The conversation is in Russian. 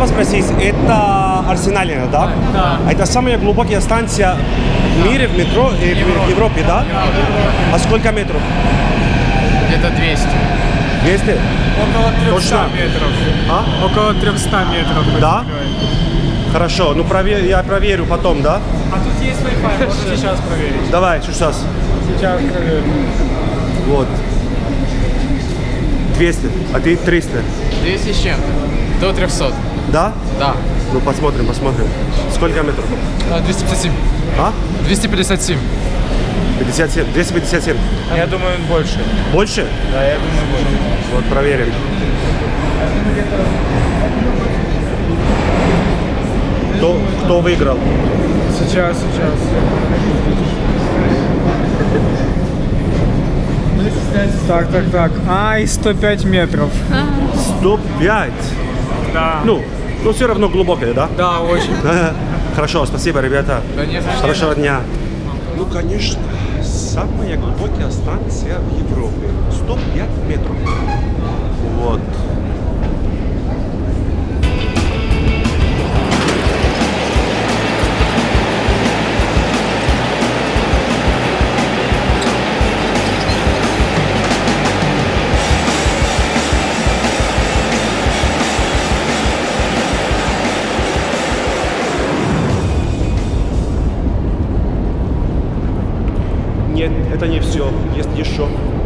вас спросить, это Арсеналина, да? Да. Это самая глубокая станция в мире, в метро, в Европе, да? А сколько метров? Где-то 200. 200? Около 300 Точно? метров. А? Около 300 метров. Да? Хорошо, ну я проверю потом, да? А тут есть Wi-Fi, можно сейчас проверить. Давай, сейчас. Сейчас проверим. Вот. 200, а ты 300. 200 с чем-то. До 300. Да? Да. Ну посмотрим. Сколько метров? 257. А? 257. 57, 257. Я думаю, больше. Больше? Да, я думаю, больше. Вот проверим. Кто выиграл? Сейчас. Так. Ай, 105 метров. 105. Да. Ну все равно глубокое, да? Да, очень. Хорошо, спасибо, ребята. Да не за что. Хорошего дня. Ну, конечно, самая глубокая станция в Европе. 105 метров. Вот. Нет, это не все. Есть еще.